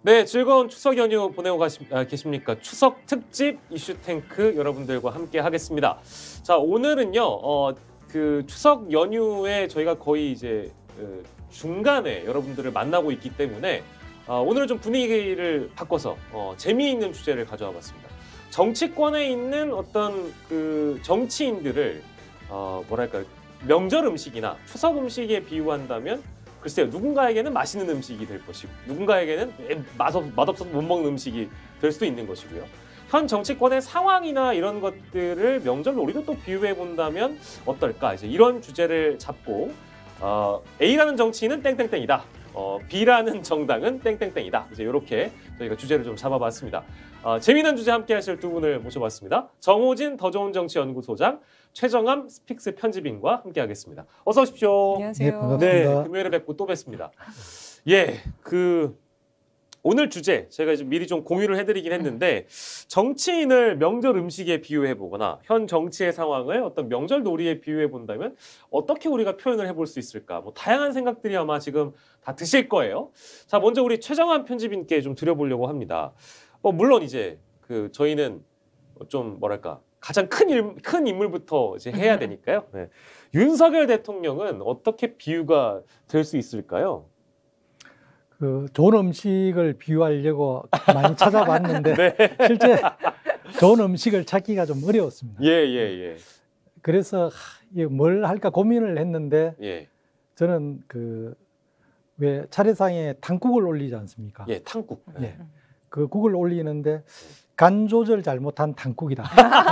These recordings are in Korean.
네, 즐거운 추석 연휴 보내고 계십니까? 추석 특집 이슈 탱크 여러분들과 함께 하겠습니다. 자, 오늘은요, 그 추석 연휴에 저희가 거의 이제 중간에 여러분들을 만나고 있기 때문에 오늘은 좀 분위기를 바꿔서 재미있는 주제를 가져와 봤습니다. 정치권에 있는 어떤 그 정치인들을 뭐랄까 명절 음식이나 추석 음식에 비유한다면 글쎄요, 누군가에게는 맛있는 음식이 될 것이고 누군가에게는 맛없어서 못 먹는 음식이 될 수도 있는 것이고요. 현 정치권의 상황이나 이런 것들을 명절 놀이로 또 비유해 본다면 어떨까? 이제 이런 주제를 잡고 A라는 정치인은 땡땡땡이다. B라는 정당은 땡땡땡이다. 이제 이렇게 저희가 주제를 좀 잡아봤습니다. 재미있는 주제 함께 하실 두 분을 모셔봤습니다. 정호진 더 좋은 정치 연구소장, 최정암 스픽스 편집인과 함께 하겠습니다. 어서 오십시오. 안녕하세요. 네, 반갑습니다. 네, 금요일에 뵙고 또 뵙습니다. 예, 오늘 주제 제가 이제 미리 좀 공유를 해드리긴 했는데 정치인을 명절 음식에 비유해 보거나 현 정치의 상황을 어떤 명절 놀이에 비유해 본다면 어떻게 우리가 표현을 해볼 수 있을까? 뭐 다양한 생각들이 아마 지금 다 드실 거예요. 자, 먼저 우리 최정암 편집인께 좀 드려보려고 합니다. 물론 이제 저희는 좀 뭐랄까 가장 큰 인물부터 이제 해야 되니까요. 네. 윤석열 대통령은 어떻게 비유가 될 수 있을까요? 좋은 음식을 비유하려고 많이 찾아봤는데 네. 실제 좋은 음식을 찾기가 좀 어려웠습니다. 예. 그래서 뭘 할까 고민을 했는데 예. 저는 왜 차례상에 탕국을 올리지 않습니까? 예, 탕국. 예. 그 국을 올리는데 간 조절 잘못한 탕국이다.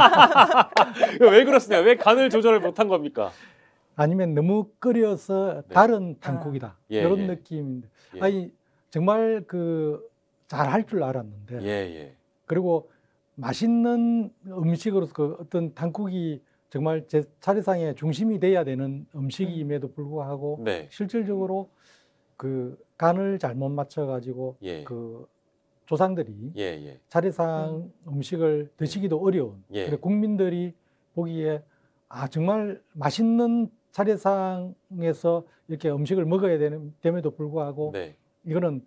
왜 그렇습니까? 왜 간을 조절을 못한 겁니까? 아니면 너무 끓여서 네. 다른 탕국이다. 예, 이런 예. 느낌인데 예. 아니 정말 잘 할 줄 알았는데 예. 그리고 맛있는 음식으로서 어떤 탕국이 정말 제 차례상의 중심이 돼야 되는 음식임에도 불구하고 네. 실질적으로 간을 잘못 맞춰가지고 예. 조상들이 예. 차례상 음식을 드시기도 어려운 예. 그래 국민들이 보기에 정말 맛있는 차례상에서 이렇게 음식을 먹어야 됨에도 불구하고 네. 이거는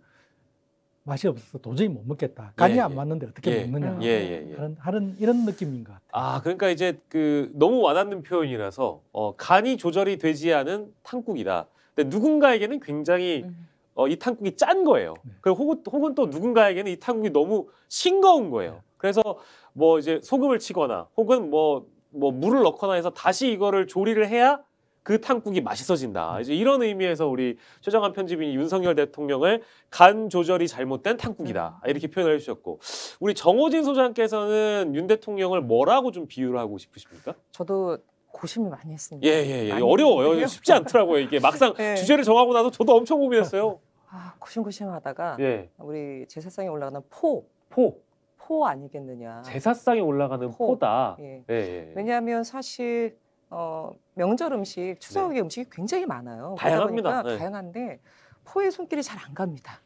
맛이 없어서 도저히 못 먹겠다. 간이 예, 안 예. 맞는데 어떻게 예. 먹느냐. 예. 하는 이런 느낌인 것 같아요. 그러니까 이제 너무 와닿는 표현이라서 간이 조절이 되지 않은 탕국이다. 근데 누군가에게는 굉장히 이 탕국이 짠 거예요. 네. 그리고 혹은 또 누군가에게는 이 탕국이 너무 싱거운 거예요. 그래서 뭐 이제 소금을 치거나 혹은 뭐 물을 넣거나 해서 다시 이거를 조리를 해야 그 탕국이 맛있어진다. 이제 이런 의미에서 우리 최정암 편집인이 윤석열 대통령을 간 조절이 잘못된 탕국이다. 이렇게 표현을 해주셨고, 우리 정호진 소장께서는 윤 대통령을 뭐라고 좀 비유를 하고 싶으십니까? 저도 고심을 많이 했습니다. 예. 어려워요. 쉽지 않더라고요. 이게 막상 네. 주제를 정하고 나서 저도 엄청 고민했어요. 고심하다가 예. 우리 제사상에 올라가는 포. 포 아니겠느냐. 제사상에 올라가는 포다. 예. 예. 왜냐하면 사실 명절 음식, 추석의 음식이 굉장히 많아요. 다양합니다. 그러다 보니까 네. 다양한데 포의 손길이 잘 안 갑니다.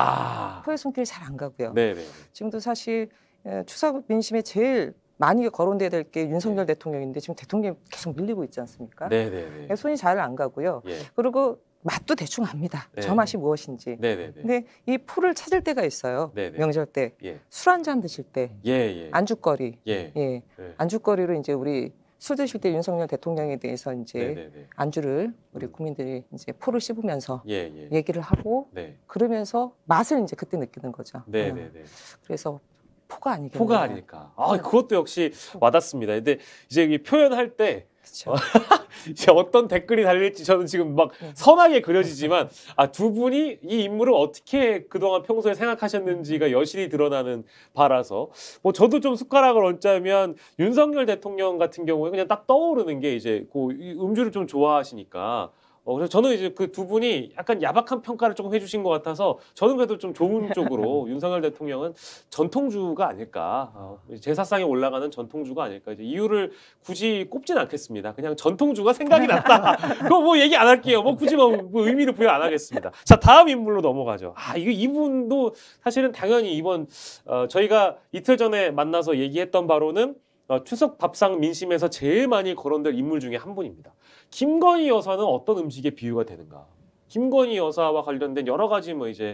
포의 손길이 잘 안 가고요. 네네. 지금도 사실 추석 민심에 제일 많이 거론돼야 될 게 윤석열 대통령인데 지금 대통령이 계속 밀리고 있지 않습니까? 네네. 손이 잘 안 가고요. 예. 그리고 맛도 대충 압니다. 네. 저 맛이 무엇인지. 네네. 근데 이 포를 찾을 때가 있어요. 네네. 명절 때. 예. 술 한 잔 드실 때. 예. 안주거리. 예. 예. 안주거리로 이제 우리 술 드실 때 윤석열 대통령에 대해서 이제 네네네. 안주를 우리 국민들이 이제 포를 씹으면서 예. 얘기를 하고 네. 그러면서 맛을 이제 그때 느끼는 거죠. 네네네. 그래서 포가 아니겠냐. 포가 아닐까. 그것도 역시 와닿습니다. 근데 이제 이 표현할 때 그렇죠. 이제 어떤 댓글이 달릴지 저는 지금 막 선하게 그려지지만 두 분이 이 인물을 어떻게 그동안 평소에 생각하셨는지가 여실히 드러나는 바라서 저도 좀 숟가락을 얹자면 윤석열 대통령 같은 경우에 그냥 딱 떠오르는 게 이제 음주를 좀 좋아하시니까 그래서 저는 이제 그 두 분이 약간 야박한 평가를 조금 해주신 것 같아서 저는 그래도 좀 좋은 쪽으로 윤석열 대통령은 전통주가 아닐까, 제사상에 올라가는 전통주가 아닐까. 이제 이유를 굳이 꼽진 않겠습니다. 그냥 전통주가 생각이 났다. 그거 얘기 안 할게요. 굳이 의미를 부여 안 하겠습니다. 자, 다음 인물로 넘어가죠. 이분도 사실은 당연히 이번 저희가 이틀 전에 만나서 얘기했던 바로는 추석 밥상 민심에서 제일 많이 거론될 인물 중에 한 분입니다. 김건희 여사는 어떤 음식의 비유가 되는가? 김건희 여사와 관련된 여러 가지 이제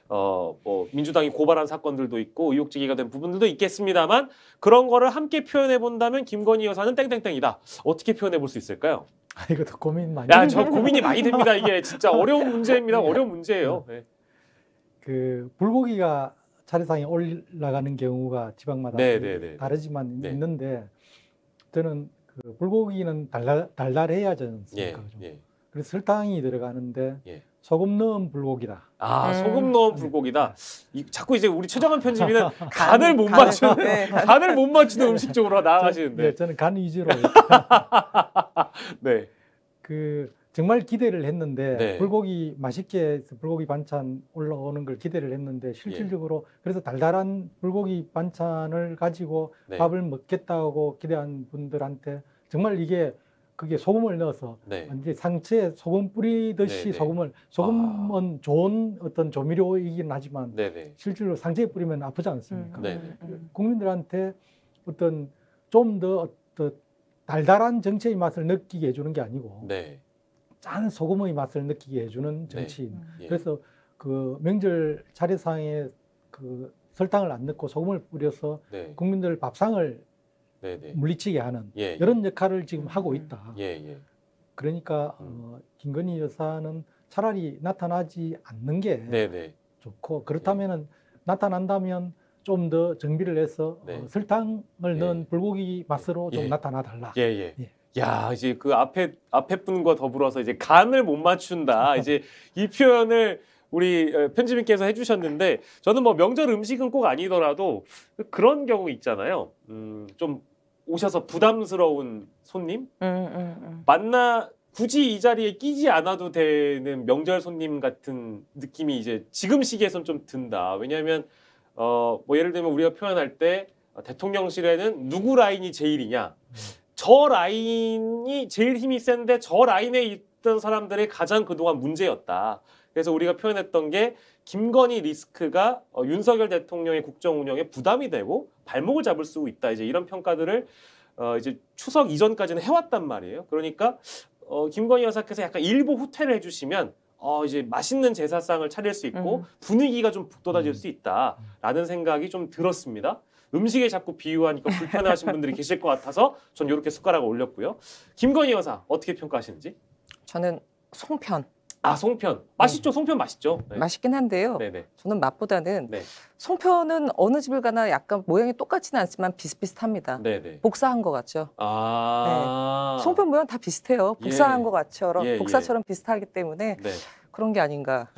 뭐 민주당이 고발한 사건들도 있고 의혹 제기가 된 부분들도 있겠습니다만 그런 거를 함께 표현해 본다면 김건희 여사는 땡땡땡이다. 어떻게 표현해 볼 수 있을까요? 이것도 고민 많이. 야, 저 고민이 많이 됩니다. 이게 진짜 어려운 문제입니다. 어려운 문제예요. 네. 그 불고기가 차례상에 올라가는 경우가 지방마다 다르지만 네. 있는데 저는 그 불고기는 달달해야 되지 않습니까? 예. 그래서 설탕이 들어가는데 예. 소금 넣은 불고기다. 소금 넣은 불고기다. 자꾸 이제 우리 최정한 편집인은 간을 못 맞추는 간을 못 맞추는 음식 쪽으로 나아가시는데. 네, 저는 간 위주로. 네. 그 정말 기대를 했는데 네. 불고기 맛있게 해서 불고기 반찬 올라오는 걸 기대를 했는데 실질적으로 그래서 달달한 불고기 반찬을 가지고 네. 밥을 먹겠다고 기대한 분들한테 정말 그게 소금을 넣어서 완전히 상체에 소금 뿌리듯이 소금은 좋은 어떤 조미료이긴 하지만 실제로 상체에 뿌리면 아프지 않습니까? 국민들한테 어떤 좀 더 달달한 정치의 맛을 느끼게 해주는 게 아니고 짠 소금의 맛을 느끼게 해주는 정치인. 그래서 그 명절 차례상에 그 설탕을 안 넣고 소금을 뿌려서 국민들 밥상을 물리치게 하는 이런 역할을 지금 하고 있다. 그러니까 김건희 여사는 차라리 나타나지 않는 게 좋고 그렇다면은 나타난다면 좀 더 정비를 해서 설탕을 넣은 불고기 맛으로 좀 나타나 달라. 야, 이제 그 앞에 분과 더불어서 이제 간을 못 맞춘다. 이제 이 표현을 우리 편집인께서 해주셨는데 저는 뭐 명절 음식은 꼭 아니더라도 그런 경우 있잖아요. 좀 오셔서 부담스러운 손님 굳이 이 자리에 끼지 않아도 되는 명절 손님 같은 느낌이 이제 지금 시기에선 좀 든다. 왜냐하면 뭐 예를 들면 우리가 표현할 때 대통령실에는 누구 라인이 제일이냐. 저 라인이 제일 힘이 센데 저 라인에 있던 사람들이 가장 그동안 문제였다. 그래서 우리가 표현했던 게 김건희 리스크가 윤석열 대통령의 국정 운영에 부담이 되고 발목을 잡을 수 있다. 이제 이런 평가들을 이제 추석 이전까지는 해왔단 말이에요. 그러니까 김건희 여사께서 약간 일부 후퇴를 해주시면 이제 맛있는 제사상을 차릴 수 있고 분위기가 좀 북돋아질 수 있다라는 생각이 좀 들었습니다. 음식에 자꾸 비유하니까 불편해하신 분들이 계실 것 같아서 전 이렇게 숟가락을 올렸고요. 김건희 여사 어떻게 평가하시는지? 저는 송편. 송편. 맛있죠? 송편 맛있죠? 맛있긴 한데요. 저는 맛보다는 송편은 어느 집을 가나 약간 모양이 똑같지는 않지만 비슷비슷합니다. 복사한 것 같죠? 송편 모양 다 비슷해요. 복사한 것 같처럼 복사처럼 비슷하기 때문에 그런 게 아닌가.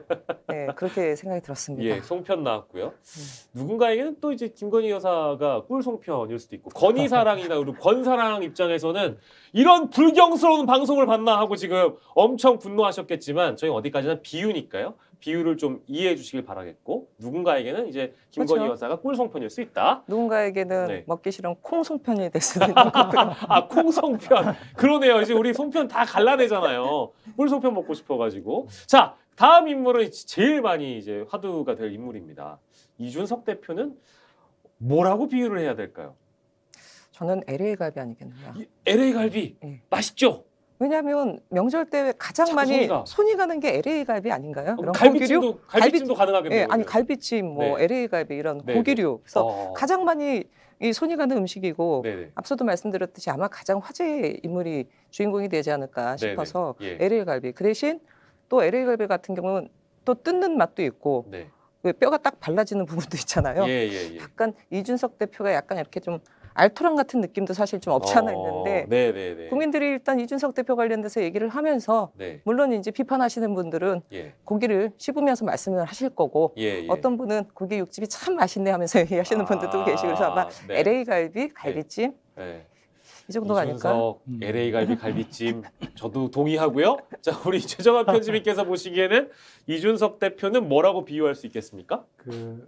그렇게 생각이 들었습니다. 송편 나왔고요. 누군가에게는 또 이제 김건희 여사가 꿀송편일 수도 있고 건희사랑이나 우리 권사랑 입장에서는 이런 불경스러운 방송을 봤나 하고 지금 엄청 분노하셨겠지만 저희 어디까지나 비유니까요. 비유를 좀 이해해 주시길 바라겠고 누군가에게는 이제 김건희 여사가 꿀송편일 수 있다. 누군가에게는 먹기 싫은 콩송편이 될 수도 있는 거고요. 콩송편. 그러네요. 이제 우리 송편 다 갈라내잖아요. 꿀송편 먹고 싶어가지고. 자, 다음 인물은 제일 많이 이제 화두가 될 인물입니다. 이준석 대표는 뭐라고 비유를 해야 될까요? 저는 LA 갈비 아니겠느냐. LA 갈비 맛있죠? 왜냐하면 명절 때 가장 많이 손이 가는 게 LA 갈비 아닌가요? 이런 갈비찜도 가능하겠네요. 아니 갈비찜, 뭐 LA 갈비 이런 고기류. 그래서 가장 많이 이 손이 가는 음식이고 앞서도 말씀드렸듯이 아마 가장 화제의 인물이 주인공이 되지 않을까 싶어서 LA 갈비. 그 대신 또 LA 갈비 같은 경우는 또 뜯는 맛도 있고 왜 뼈가 딱 발라지는 부분도 있잖아요. 약간 이준석 대표가 약간 이렇게 좀 알토란 같은 느낌도 사실 좀 없지 않아 있는데 국민들이 일단 이준석 대표 관련돼서 얘기를 하면서 물론 이제 비판하시는 분들은 고기를 씹으면서 말씀을 하실 거고 어떤 분은 고기 육즙이 참 맛있네 하면서 얘기하시는 분들도 계시고 그래서 아마 LA 갈비, 갈비찜 이 정도가 아닐까? LA 갈비, 갈비찜 저도 동의하고요. 자, 우리 최정한 편집인께서 보시기에는 이준석 대표는 뭐라고 비유할 수 있겠습니까? 그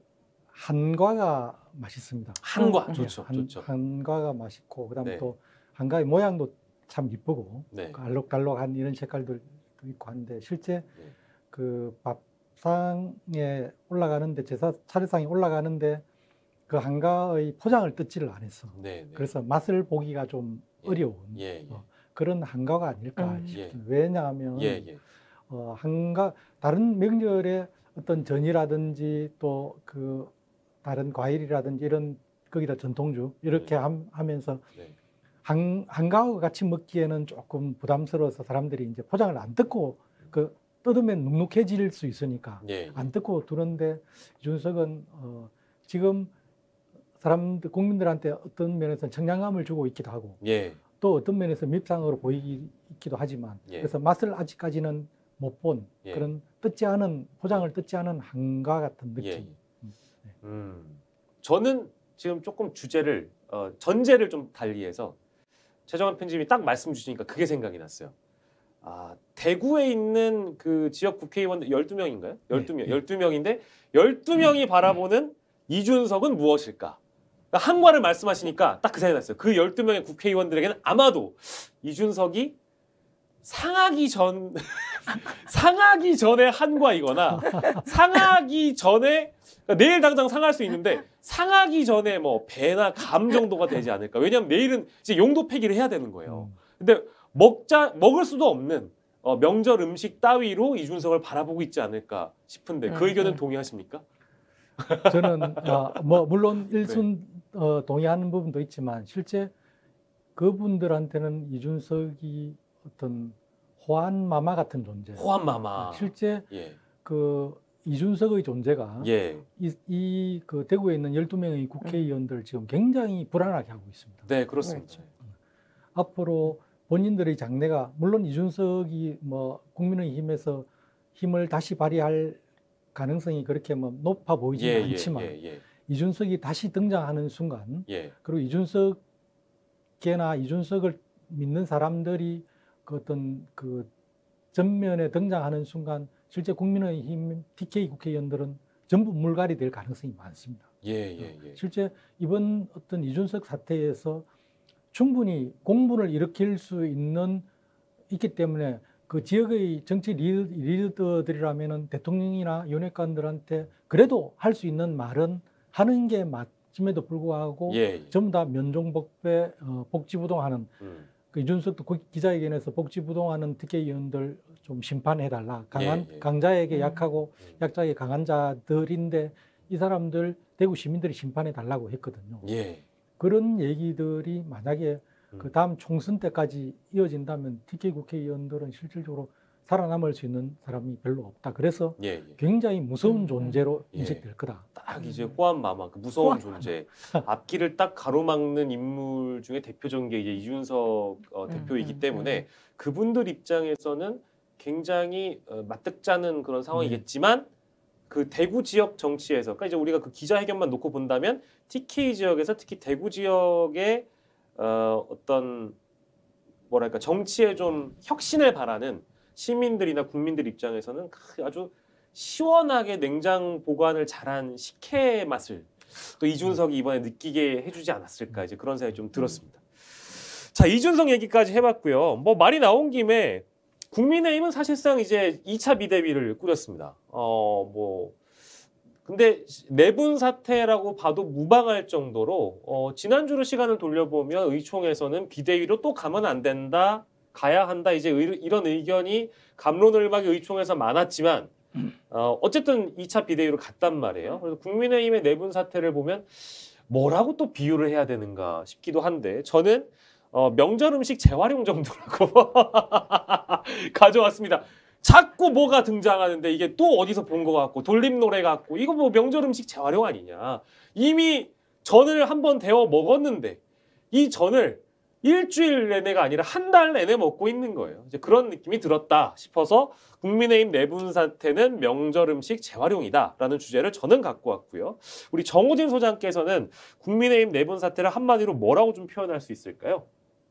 한과가 맛있습니다. 한과 좋죠. 한과가 맛있고 그다음에 또 한과의 모양도 참 이쁘고 알록달록한 이런 색깔들도 있고 한데 실제 그 밥상에 올라가는데 제사 차례상에 올라가는데 그 한과의 포장을 뜯지를 안 했어. 그래서 맛을 보기가 좀 어려운 그런 한과가 아닐까 싶습니다. 왜냐하면 한과 다른 명절에 어떤 전이라든지 또 그 다른 과일이라든지 이런 거기다 전통주 이렇게 하면서 한가하고 같이 먹기에는 조금 부담스러워서 사람들이 이제 포장을 안 뜯고 그 뜯으면 눅눅해질 수 있으니까 안 뜯고 두는데 이준석은 지금 사람들 국민들한테 어떤 면에서 청량감을 주고 있기도 하고 또 어떤 면에서 밉상으로 보이기도 하지만 그래서 맛을 아직까지는 못 본 그런 뜯지 않은 포장을 뜯지 않은 한가 같은 느낌. 저는 지금 조금 주제를 전제를 좀 달리해서 최정환 편집이 딱 말씀 주시니까 그게 생각이 났어요. 아, 대구에 있는 그 지역 국회의원 12명인가요? 12명, 12명인데 12명이 바라보는 이준석은 무엇일까? 그러니까 한과를 말씀하시니까 딱 그 생각이 났어요. 그 12명의 국회의원들에게는 아마도 이준석이 상하기 전에 한과이거나 상하기 전에 그러니까 내일 당장 상할 수 있는데 상하기 전에 뭐 배나 감 정도가 되지 않을까. 왜냐하면 내일은 이제 용도 폐기를 해야 되는 거예요. 근데 먹을 수도 없는 명절 음식 따위로 이준석을 바라보고 있지 않을까 싶은데 그 의견은 동의하십니까? 저는 뭐 물론 일순 동의하는 부분도 있지만 실제 그분들한테는 이준석이 어떤 호환마마 같은 존재. 호환마마. 실제 그 이준석의 존재가 그 대구에 있는 12명의 국회의원들 지금 굉장히 불안하게 하고 있습니다. 네, 그렇습니다. 앞으로 본인들의 장래가 물론 이준석이 뭐 국민의힘에서 힘을 다시 발휘할 가능성이 그렇게 뭐 높아 보이지는 않지만 이준석이 다시 등장하는 순간 그리고 이준석계나 이준석을 믿는 사람들이 그 어떤 그 전면에 등장하는 순간 실제 국민의힘 TK 국회의원들은 전부 물갈이 될 가능성이 많습니다. 실제 이번 어떤 이준석 사태에서 충분히 공분을 일으킬 수 있기 때문에 그 지역의 정치 리더들이라면은 대통령이나 윤핵관들한테 그래도 할 수 있는 말은 하는 게 맞음에도 불구하고 전부 다 면종복배 복지부동하는 그 이준석도 기자회견에서 복지부동하는 특혜위원들 좀 심판해달라. 강자에게 약하고 약자에게 강한 자들인데 이 사람들 대구 시민들이 심판해달라고 했거든요. 그런 얘기들이 만약에 그 다음 총선 때까지 이어진다면 TK 국회의원들은 실질적으로 살아남을 수 있는 사람이 별로 없다. 그래서 굉장히 무서운 존재로 인식될 거다. 딱 이제 호환마마, 그 무서운 존재. 앞길을 딱 가로막는 인물 중에 대표적인 게 이제 이준석 대표이기 때문에 그분들 입장에서는 굉장히 맞득짜는 그런 상황이겠지만 그 대구 지역 정치에서, 그러니까 이제 우리가 그 기자회견만 놓고 본다면 TK 지역에서 특히 대구 지역의 어떤 뭐랄까 정치에 좀 혁신을 바라는 시민들이나 국민들 입장에서는 아주 시원하게 냉장 보관을 잘한 식혜 맛을 또 이준석이 이번에 느끼게 해주지 않았을까 이제 그런 생각이 좀 들었습니다. 자, 이준석 얘기까지 해봤고요. 뭐 말이 나온 김에 국민의힘은 사실상 이제 2차 비대위를 꾸렸습니다. 근데 내분 사태라고 봐도 무방할 정도로 지난주로 시간을 돌려보면 의총에서는 비대위로 또 가면 안 된다, 가야 한다 이제 이런 의견이 갑론을박이 의총에서 많았지만 어쨌든 2차 비대위로 갔단 말이에요. 그래서 국민의힘의 내분 사태를 보면 뭐라고 또 비유를 해야 되는가 싶기도 한데 저는 명절 음식 재활용 정도라고 가져왔습니다. 자꾸 뭐가 등장하는데 이게 또 어디서 본 것 같고 돌림노래 같고 이거 뭐 명절 음식 재활용 아니냐. 이미 전을 한번 데워 먹었는데 이 전을 일주일 내내가 아니라 한 달 내내 먹고 있는 거예요. 이제 그런 느낌이 들었다 싶어서 국민의힘 내분 사태는 명절 음식 재활용이다라는 주제를 저는 갖고 왔고요. 우리 정호진 소장께서는 국민의힘 내분 사태를 한마디로 뭐라고 좀 표현할 수 있을까요?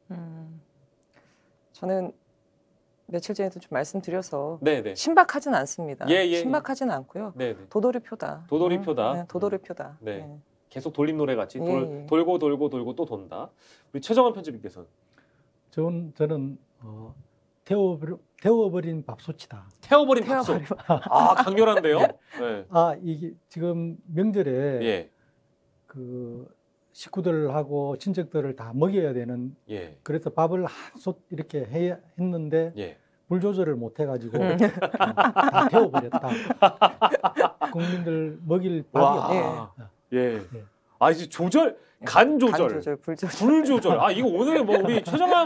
저는 며칠 전에도 좀 말씀드려서 신박하진 않습니다. 신박하진 않고요. 도돌이표다. 도돌이표다. 도돌이표다. 계속 돌림 노래 같이 돌고 또 돈다. 우리 최정환 편집위께서는 저는 태워버린 밥솥이다. 태워버린 밥솥. 아, 강렬한데요? 이게 지금 명절에 그 식구들하고 친척들을 다 먹여야 되는 그래서 밥을 한솥 이렇게 했는데 불 조절을 못 해가지고 다 태워버렸다. 국민들 먹일 밥이 없다. 예. 아 이제 조절, 간 조절, 불 조절. 아 이거 오늘 뭐 우리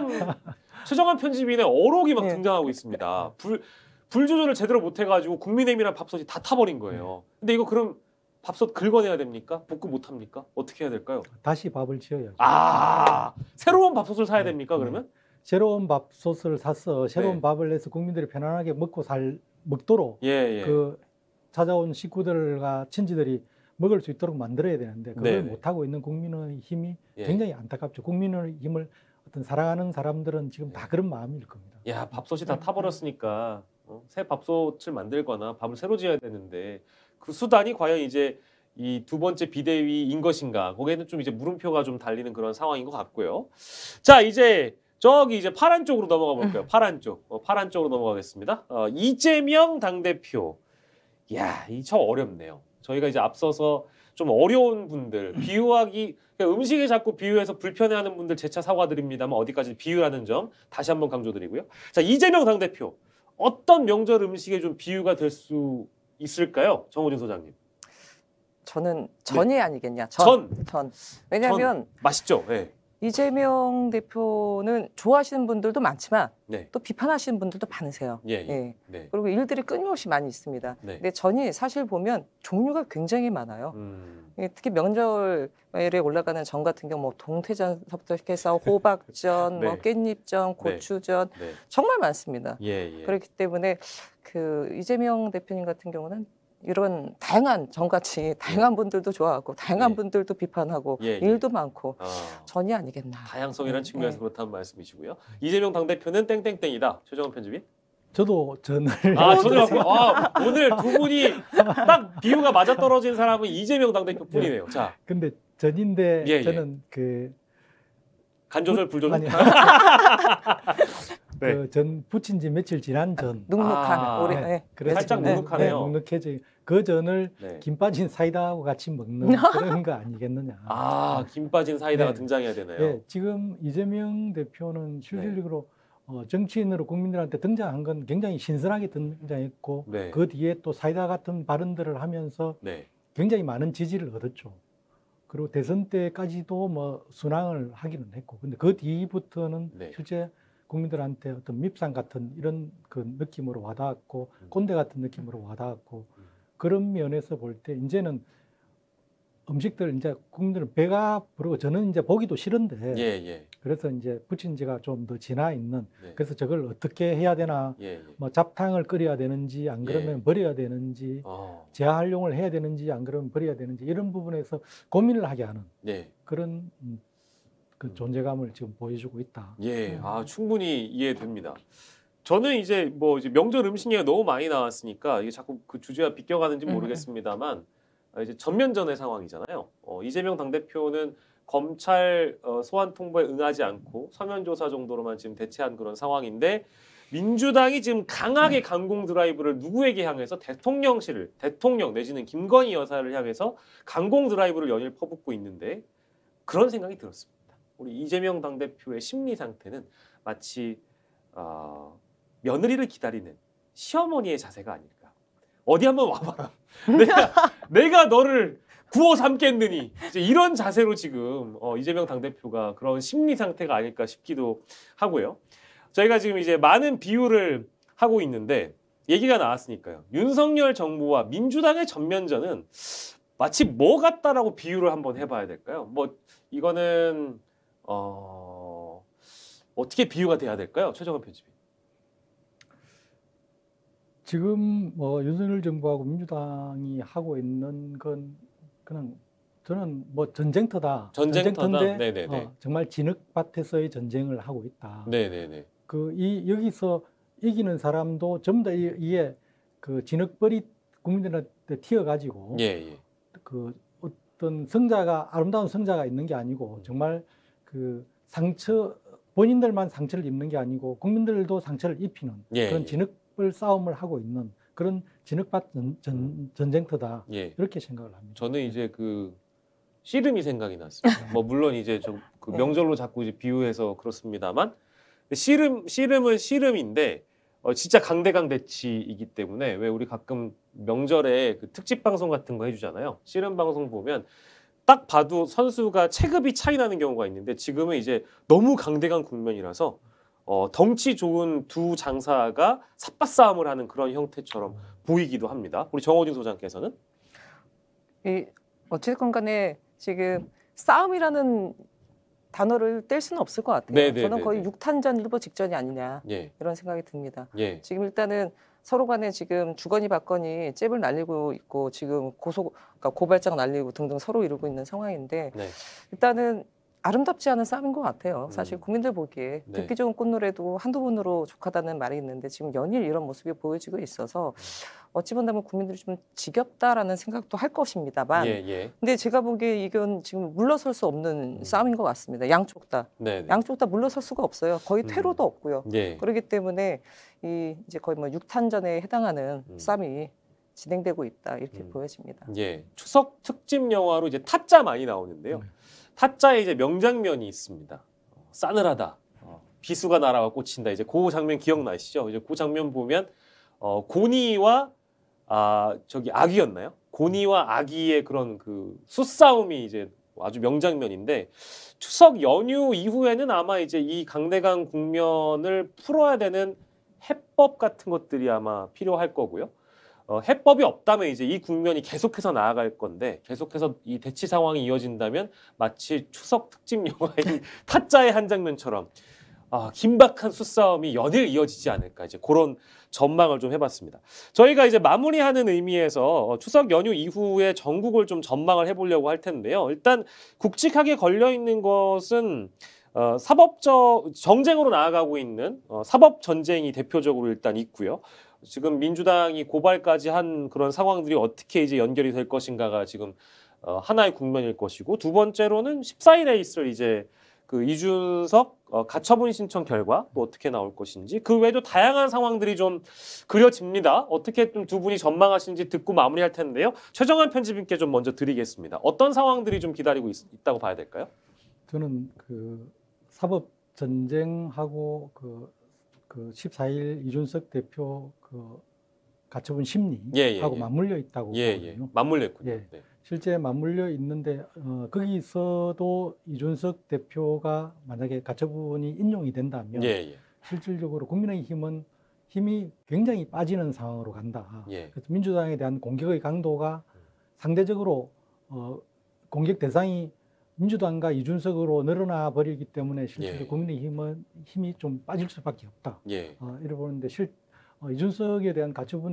최정한 편집인의 어록이 막 등장하고 있습니다. 불 조절을 제대로 못 해가지고 국민의힘이랑 밥솥이 다 타버린 거예요. 근데 이거 그럼 밥솥 긁어내야 됩니까? 볶음 못 합니까? 어떻게 해야 될까요? 다시 밥을 지어야죠. 아 새로운 밥솥을 사야 됩니까? 그러면? 새로운 밥솥을 사서 새로운 밥을 내서 국민들이 편안하게 먹도록 그 찾아온 식구들과 친지들이 먹을 수 있도록 만들어야 되는데 그걸 못하고 있는 국민의 힘이 굉장히 안타깝죠. 국민의 힘을 어떤 사랑하는 사람들은 지금 다 그런 마음일 겁니다. 야 밥솥이 다 타버렸으니까 새 밥솥을 만들거나 밥을 새로 지어야 되는데 그 수단이 과연 이제 이 두 번째 비대위인 것인가? 거기에는 좀 이제 물음표가 좀 달리는 그런 상황인 것 같고요. 자 이제 저기 이제 파란 쪽으로 넘어가 볼까요? 파란 쪽, 파란 쪽으로 넘어가겠습니다. 이재명 당대표, 야, 이 저 어렵네요. 저희가 이제 앞서서 좀 어려운 분들 비유하기 그러니까 음식에 자꾸 비유해서 불편해하는 분들 재차 사과드립니다만 어디까지 비유라는 점 다시 한번 강조드리고요. 자 이재명 당대표 어떤 명절 음식에 좀 비유가 될 수 있을까요, 정호진 소장님? 저는 전이 아니겠냐. 전. 왜냐하면 맛있죠. 네. 이재명 대표는 좋아하시는 분들도 많지만 또 비판하시는 분들도 많으세요. 그리고 일들이 끊임없이 많이 있습니다. 근데 전이 사실 보면 종류가 굉장히 많아요. 특히 명절에 올라가는 전 같은 경우 뭐 동태전부터 해서 호박전, 뭐 깻잎전, 고추전 정말 많습니다. 그렇기 때문에 그 이재명 대표님 같은 경우는 이런 다양한 전같이 다양한 분들도 좋아하고 다양한 분들도 비판하고 일도 많고 전이 아니겠나. 다양성이라는 측면에서 그렇다는 말씀이시고요. 이재명 당대표는 땡땡땡이다. 최정원 편집인? 저도 전을. 오늘 두 분이 딱 비유가 맞아떨어진 사람은 이재명 당대표뿐이네요. 자, 근데 전인데 저는 간 조절, 불 조절. 전 부친 지 며칠 지난 전. 눅눅한. 살짝 눅눅하네요. 눅눅해져. 그 전을 김 빠진 사이다하고 같이 먹는 그런 거 아니겠느냐. 김 빠진 사이다가 등장해야 되나요? 지금 이재명 대표는 실질적으로 정치인으로 국민들한테 등장한 건 굉장히 신선하게 등장했고 그 뒤에 또 사이다 같은 발언들을 하면서 굉장히 많은 지지를 얻었죠. 그리고 대선 때까지도 뭐 순항을 하기는 했고, 근데 그 뒤부터는 실제 국민들한테 어떤 밉상 같은 이런 그 느낌으로 와닿았고 꼰대 같은 느낌으로 와닿았고 그런 면에서 볼 때 이제는 음식들 이제 국민들은 배가 부르고 저는 이제 보기도 싫은데 그래서 이제 부친 지가 좀 더 지나 있는 그래서 저걸 어떻게 해야 되나 뭐 잡탕을 끓여야 되는지 안 그러면 버려야 되는지 재활용을 해야 되는지 안 그러면 버려야 되는지 이런 부분에서 고민을 하게 하는 그런 그 존재감을 지금 보여주고 있다. 충분히 이해됩니다. 저는 이제 뭐 이제 명절 음식 얘기가 너무 많이 나왔으니까 이게 자꾸 그 주제와 비껴가는지 모르겠습니다만 이제 전면전의 상황이잖아요. 이재명 당대표는 검찰 소환 통보에 응하지 않고 서면 조사 정도로만 지금 대체한 그런 상황인데 민주당이 지금 강하게 강공 드라이브를 누구에게 향해서 대통령 내지는 김건희 여사를 향해서 강공 드라이브를 연일 퍼붓고 있는데 그런 생각이 들었습니다. 우리 이재명 당대표의 심리 상태는 마치 며느리를 기다리는 시어머니의 자세가 아닐까. 어디 한번 와봐라. 내가 너를 구워 삼겠느니. 이런 자세로 지금 이재명 당대표가 그런 심리 상태가 아닐까 싶기도 하고요. 저희가 지금 이제 많은 비유를 하고 있는데 얘기가 나왔으니까요. 윤석열 정부와 민주당의 전면전은 마치 뭐 같다라고 비유를 한번 해봐야 될까요? 뭐 이거는 어떻게 비유가 돼야 될까요? 최정원 편집이. 지금 뭐 윤석열 정부하고 민주당이 하고 있는 건 그냥 저는 뭐 전쟁터다. 전쟁터인데 정말 진흙밭에서의 전쟁을 하고 있다. 여기서 이기는 사람도 전부 다 이에 그 진흙벌이 국민들한테 튀어가지고 그 어떤 아름다운 성자가 있는 게 아니고 정말 그 본인들만 상처를 입는 게 아니고 국민들도 상처를 입히는 그런 진흙벌 싸움을 하고 있는 그런 진흙밭 전쟁터다. 이렇게 생각을 합니다. 저는 이제 그 씨름이 생각이 났습니다. 뭐 물론 이제 그 명절로 자꾸 이제 비유해서 그렇습니다만 씨름은 씨름인데 진짜 강대강 대치이기 때문에 왜 우리 가끔 명절에 그 특집 방송 같은 거 해주잖아요. 씨름 방송 보면 딱 봐도 선수가 체급이 차이 나는 경우가 있는데 지금은 이제 너무 강대강 국면이라서 덩치 좋은 두 장사가 삿바싸움을 하는 그런 형태처럼 보이기도 합니다. 우리 정호진 소장께서는? 어쨌든 간에 지금 싸움이라는 단어를 뗄 수는 없을 것 같아요. 네네네네. 저는 거의 6탄전 일보 직전이 아니냐 예. 이런 생각이 듭니다. 예. 지금 일단은 서로 간에 지금 주거니 받거니 잽을 날리고 있고 지금 그러니까 고발장 날리고 등등 서로 이루고 있는 상황인데 네. 일단은 아름답지 않은 싸움인 것 같아요. 사실 국민들 보기에 네. 듣기 좋은 꽃노래도 한두 번으로 족하다는 말이 있는데 지금 연일 이런 모습이 보여지고 있어서 어찌 본다면 국민들이 좀 지겹다라는 생각도 할 것입니다만 근데 제가 보기에 이건 지금 물러설 수 없는 싸움인 것 같습니다. 양쪽 다. 양쪽 다 물러설 수가 없어요. 거의 퇴로도 없고요. 그렇기 때문에 이제 거의 뭐 6탄전에 해당하는 싸움이 진행되고 있다 이렇게 보여집니다. 추석 특집 영화로 이제 타짜 많이 나오는데요. 타짜에 이제 명장면이 있습니다. 싸늘하다. 비수가 날아와 꽂힌다. 이제 그 장면 기억나시죠? 이제 그 장면 보면 고니와 저기 아기였나요? 고니와 아기의 그런 그 수싸움이 이제 아주 명장면인데 추석 연휴 이후에는 아마 이제 이 강대강 국면을 풀어야 되는 해법 같은 것들이 아마 필요할 거고요. 해법이 없다면 이제 이 국면이 계속해서 나아갈 건데 계속해서 이 대치 상황이 이어진다면 마치 추석 특집 영화인 타짜의 한 장면처럼 긴박한 수싸움이 연일 이어지지 않을까 이제 그런 전망을 좀 해봤습니다. 저희가 이제 마무리하는 의미에서 추석 연휴 이후에 전국을 좀 전망을 해보려고 할 텐데요. 일단 굵직하게 걸려 있는 것은 사법적 정쟁으로 나아가고 있는 사법 전쟁이 대표적으로 일단 있고요. 지금 민주당이 고발까지 한 그런 상황들이 어떻게 이제 연결이 될 것인가가 지금 하나의 국면일 것이고 두 번째로는 14일 레이스를 이제 그 이준석 가처분 신청 결과 또 어떻게 나올 것인지 그 외에도 다양한 상황들이 좀 그려집니다. 어떻게 좀 두 분이 전망하시는지 듣고 마무리할 텐데요. 최정한 편집인께 좀 먼저 드리겠습니다. 어떤 상황들이 좀 기다리고 있다고 봐야 될까요? 저는 그 사법 전쟁하고 그 14일 이준석 대표 그 가처분 심리하고 맞물려 있다고 보거든요. 맞물려 있군요. 실제 맞물려 있는데 거기서도 이준석 대표가 만약에 가처분이 인용이 된다면 실질적으로 국민의힘은 힘이 굉장히 빠지는 상황으로 간다. 그래서 민주당에 대한 공격의 강도가 상대적으로 공격 대상이 민주당과 이준석으로 늘어나 버리기 때문에 실제로 국민의힘은 힘이 좀 빠질 수밖에 없다. 이래 보는데 이준석에 대한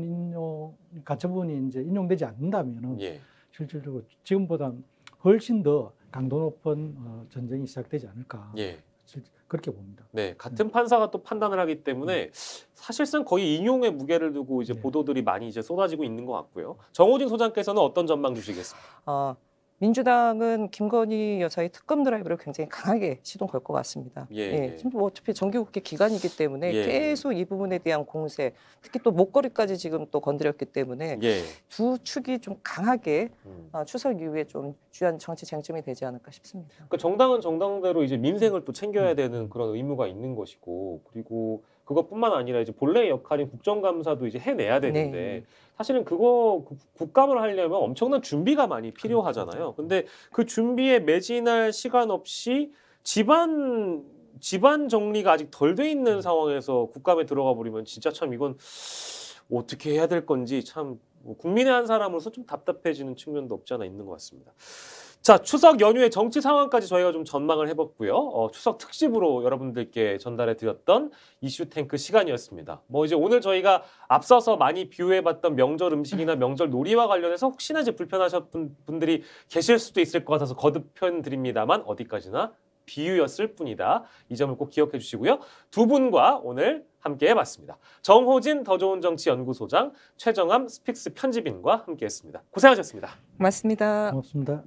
가처분이 이제 인용되지 않는다면은 실질적으로 지금보다 훨씬 더 강도 높은 전쟁이 시작되지 않을까. 그렇게 봅니다. 같은 판사가 또 판단을 하기 때문에 사실상 거의 인용의 무게를 두고 이제 보도들이 많이 이제 쏟아지고 있는 것 같고요. 정호진 소장께서는 어떤 전망 주시겠습니까? 민주당은 김건희 여사의 특검 드라이브를 굉장히 강하게 시동 걸 것 같습니다. 지금 뭐 어차피 정기국회 기간이기 때문에 계속 이 부분에 대한 공세, 특히 또 목걸이까지 지금 또 건드렸기 때문에 두 축이 좀 강하게 추석 이후에 좀 주요한 정치 쟁점이 되지 않을까 싶습니다. 그러니까 정당은 정당대로 이제 민생을 또 챙겨야 되는 그런 의무가 있는 것이고 그리고 그것뿐만 아니라 이제 본래의 역할인 국정감사도 이제 해내야 되는데 사실은 그거 국감을 하려면 엄청난 준비가 많이 필요하잖아요. 근데 그 준비에 매진할 시간 없이 집안 정리가 아직 덜 돼 있는 상황에서 국감에 들어가 버리면 진짜 참 이건 어떻게 해야 될 건지 참 국민의 한 사람으로서 좀 답답해지는 측면도 없지 않아 있는 것 같습니다. 자, 추석 연휴의 정치 상황까지 저희가 좀 전망을 해봤고요. 추석 특집으로 여러분들께 전달해 드렸던 이슈 탱크 시간이었습니다. 뭐 이제 오늘 저희가 앞서서 많이 비유해봤던 명절 음식이나 명절 놀이와 관련해서 혹시나 이제 불편하셨던 분들이 계실 수도 있을 것 같아서 거듭 표현드립니다만 어디까지나 비유였을 뿐이다. 이 점을 꼭 기억해 주시고요. 두 분과 오늘 함께 해봤습니다. 정호진 더 좋은 정치 연구소장, 최정함 스픽스 편집인과 함께했습니다. 고생하셨습니다. 고맙습니다. 고맙습니다.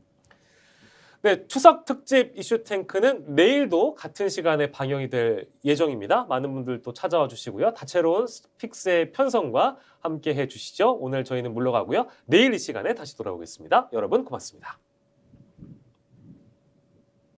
네, 추석 특집 이슈 탱크는 내일도 같은 시간에 방영이 될 예정입니다. 많은 분들 또 찾아와 주시고요. 다채로운 스픽스의 편성과 함께 해주시죠. 오늘 저희는 물러가고요. 내일 이 시간에 다시 돌아오겠습니다. 여러분 고맙습니다.